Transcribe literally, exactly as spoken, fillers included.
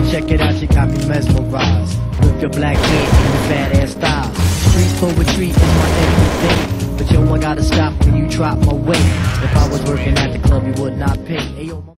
check it out, you got me mesmerized. With your black hair and your fat ass style. Street poetry is my everything. But yo, I gotta stop when you drop my weight. If I was working at the club, you would not pay. Hey, yo,